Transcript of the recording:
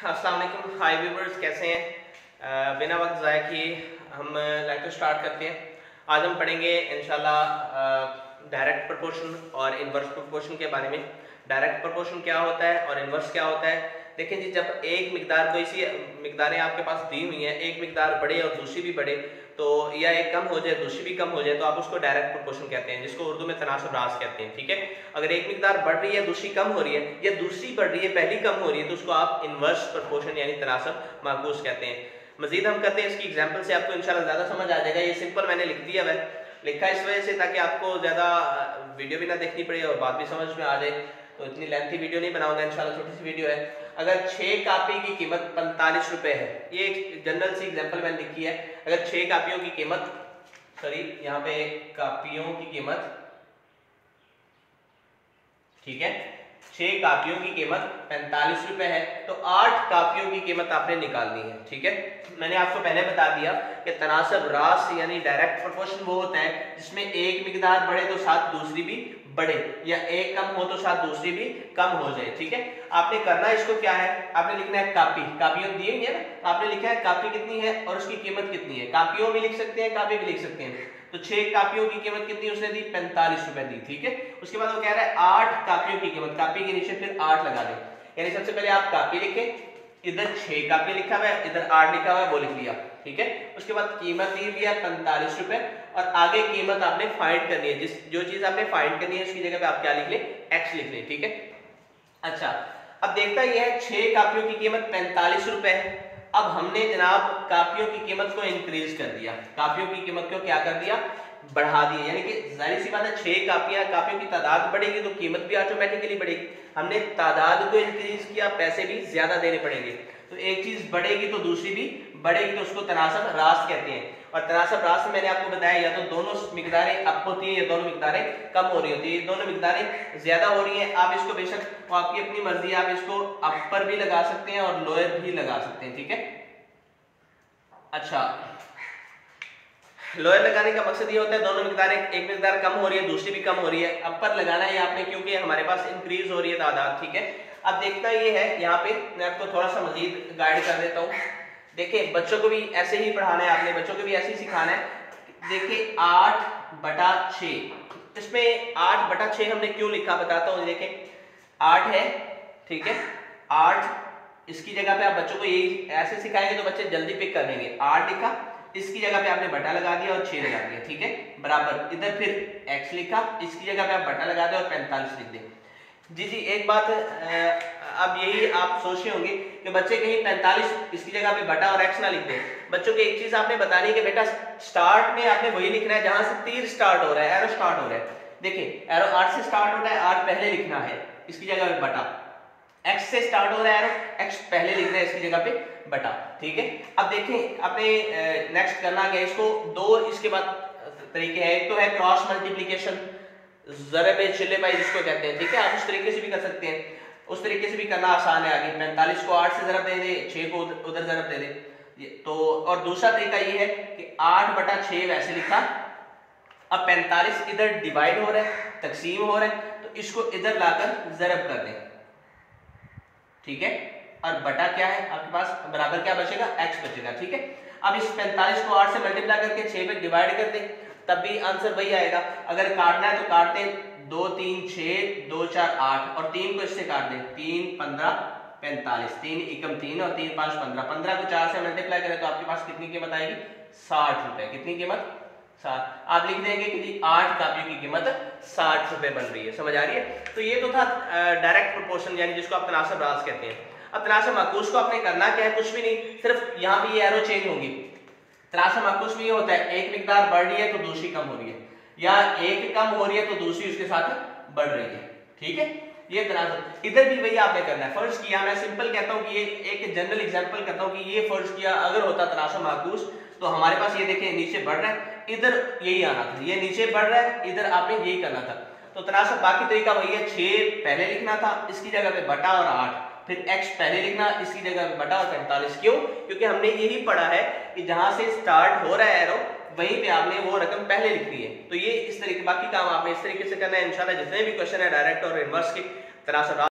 अस्सलाम वालेकुम, हाय व्यूवर्स, कैसे हैं? बिना वक्त ज़ाया किए हम लेक्चर स्टार्ट करते हैं। आज हम पढ़ेंगे इंशाल्लाह डायरेक्ट प्रोपोर्शन और इनवर्स प्रोपोर्शन के बारे में। डायरेक्ट प्रोपोर्शन क्या होता है और इनवर्स क्या होता है। देखें जी, जब एक मिकदार, कोई सी मिकदारें आपके पास दी हुई हैं, एक मिकदार बढ़े और दूसरी भी बढ़े, तो या एक कम हो जाए दूसरी भी कम हो जाए, तो आप उसको डायरेक्ट प्रोपोर्शन कहते हैं, जिसको उर्दू में तनासुब रास कहते हैं। ठीक है, अगर एक मिकदार बढ़ रही है दूसरी कम हो रही है, या दूसरी बढ़ रही है पहली कम हो रही है, तो उसको आप इनवर्स प्रोपोर्शन यानी तनासुब माकूस कहते हैं। मजीद हम कहते हैं, इसकी एग्जाम्पल से आपको इंशाल्लाह ज़्यादा समझ आ जाएगा। ये सिंपल मैंने लिख दिया है, लिखा इस वजह से ताकि आपको ज़्यादा वीडियो भी ना देखनी पड़े और बात भी समझ में आ जाए। तो इतनी लेंथी वीडियो नहीं बनाऊंगा इंशाल्लाह, छोटी सी वीडियो है। अगर 6 कापी की कीमत 45 रुपए है, ये एक जनरल सी एग्जांपल मैंने लिखी है। अगर 6 कापियों की कीमत, सॉरी यहाँ पे कापियों की कीमत, ठीक है, 6 कापियों की कीमत 45 रुपए है, तो 8 कापियों की कीमत आपने निकालनी है। ठीक है, मैंने आपको पहले बता दिया कि तनासब रास यानी डायरेक्ट प्रोपोर्शन वो होता है जिसमें एक मिकदार बढ़े तो साथ दूसरी भी बढ़े, या एक कम हो तो साथ दूसरी भी कम हो जाए। ठीक है, आपने करना इसको क्या है, आपने लिखना है कापी, कापियों दी हुई है ना, आपने लिखा है कापी कितनी है और उसकी कीमत कितनी है। कापियों भी लिख सकते हैं, कापी भी लिख सकते हैं। तो 6 कापियों की कीमत कितनी उसने दी, 45 रुपए दी। ठीक है, उसके बाद वो कह रहा है 8 कापियों की कीमत, कापी के नीचे फिर 8 लगा दें। यानी सबसे पहले आप कापी लिखें, इधर 6 कापी लिखा हुआ है, इधर 8 लिखा हुआ है, वो लिख लिया। ठीक है, उसके बाद कीमत दी हुई है 45 रुपए, और आगे कीमत आपने फाइंड करनी है। जो चीज आपने फाइंड करनी है उसकी जगह पे आप क्या लिख लें, एक्स लिख लें। ठीक है, अच्छा, अब देखता ये है 6 कापियों की कीमत 45 रुपए है। अब हमने जनाब कापियों की कीमत को इंक्रीज कर दिया, कापियों की कीमत को क्या कर दिया, बढ़ा दिया। यानी कि जाहिर सी बात है, 6 कापियां, कापियों की तादाद बढ़ेगी तो कीमत भी ऑटोमेटिकली बढ़ेगी। हमने तादाद को इंक्रीज किया, पैसे भी ज्यादा देने पड़ेंगे। तो एक चीज बढ़ेगी तो दूसरी भी बढ़ेगी, तो उसको तनासब रास कहते हैं। और तनासब रास में मैंने आपको बताया, या तो दोनों मिकदारें अप होती हैं या दोनों मिकदारें कम हो रही होती है। दोनों मिकदारें ज्यादा हो रही हैं, आप इसको बेशक, वो आपकी अपनी मर्जी है, आप इसको अपर भी लगा सकते हैं और लोअर भी लगा सकते हैं। ठीक है, अच्छा, लोअर लगाने का मकसद ये होता है दोनों मिकदारें, एक मिकदार कम हो रही है दूसरी भी कम हो रही है, अपर लगाना है आपने क्योंकि हमारे पास इंक्रीज हो रही है तादाद। ठीक है, अब देखना ये है, यहाँ पे मैं आपको थोड़ा सा मजीद गाइड कर देता हूँ। देखिए, बच्चों को भी ऐसे ही पढ़ाना है, आपने बच्चों को भी ऐसे ही सिखाना है। देखिए 8/6, इसमें 8/6 हमने क्यों लिखा बताता हूँ। देखिए 8 है, ठीक है, 8 इसकी जगह पे आप बच्चों को यही ऐसे सिखाएंगे तो बच्चे जल्दी पिक कर लेंगे। 8 लिखा, इसकी जगह पे आपने बटा लगा दिया और 6 लगा दिया। ठीक है, बराबर, इधर फिर x लिखा, इसकी जगह पे आप बटा लगा दे और 45 लिख दें। जी जी, एक बात अब यही आप सोच रहे होंगे कि बच्चे कहीं 45 इसकी जगह पे बटा और x ना लिख दें। बच्चों को एक चीज आपने बतानी है कि बेटा स्टार्ट में आपने वही लिखना है जहां से तीर स्टार्ट हो रहा है, एरो स्टार्ट हो रहा है। देखिए एरो 8 से स्टार्ट हो रहा है, 8 पहले लिखना है, इसकी जगह पे बटा। x से स्टार्ट हो रहा है एरो, x पहले लिखना है, इसकी जगह पे बटा। ठीक है, अब देखें आपने नेक्स्ट करना क्या, इसको दो इसके बाद तरीके हैं। एक तो है क्रॉस मल्टीप्लिकेशन, ज़रब चिल्ले पाई जिसको कहते हैं। ठीक है, आप उस तरीके से भी कर सकते हैं, उस तरीके से भी करना आसान है। आगे 45 को 8 से ज़रब दे दे, 6 को उधर ज़रब दे दे। तो और दूसरा तरीका ये है कि 8/6 वैसे लिखा, अब 45 इधर डिवाइड हो रहा है, तकसीम हो रहा है, तो इसको इधर लाकर ज़रब कर दें। ठीक है, और बटा क्या है आपके पास, बराबर क्या बचेगा, x बचेगा। ठीक है, अब इस 45 को 8 से मल्टीप्लाई करके 6 पे डिवाइड कर दें, तब भी आंसर वही आएगा। अगर काटना है तो काटते हैं, 2 3 6, 2 4 8, और 3 को इससे काट दें, 3 15 45, 3 एकम 3 और 3 5 15। 15 को 4 से मल्टीप्लाई करें तो आपके पास कितनी कीमत आएगी, 60 रुपए। कितनी कीमत, 60। आप लिख देंगे कि 8 कापियों की कीमत 60 रुपए बन रही है। समझ आ रही है। तो ये तो था डायरेक्ट प्रोपोर्शन, यानी जिसको आप तनासब रास कहते हैं। अब तनासब माकूस को आपने करना क्या है, कुछ भी नहीं, सिर्फ यहाँ पे ये एरो चेंज होगी। तनासब माकूस में ये होता है, एक मिकदार बढ़ रही है तो दूसरी कम हो रही है, या एक कम हो रही है तो दूसरी उसके साथ बढ़ रही है। ठीक है, ये तनासब, इधर भी वही आपने करना है। फर्ज किया, मैं सिंपल कहता हूँ कि ये एक जनरल एग्जांपल करता हूँ कि ये फर्ज किया अगर होता तनासब माकूस, तो हमारे पास ये देखें नीचे बढ़ रहा है, इधर यही आना था, ये नीचे बढ़ रहा है, इधर आपने यही करना था। तो तनासब बाकी तरीका वही है, 6 पहले लिखना था, इसकी जगह पे बटा और 8, फिर x पहले लिखना, इसकी जगह पे बटा और 45। क्यों, क्योंकि हमने यही पढ़ा है कि जहां से स्टार्ट हो रहा है एरो, वहीं पे आपने वो रकम पहले लिखनी है। तो ये इस तरीके, बाकी काम आपने इस तरीके से करना है। इंशाल्लाह जितने भी क्वेश्चन है डायरेक्ट और इनवर्स के तनासब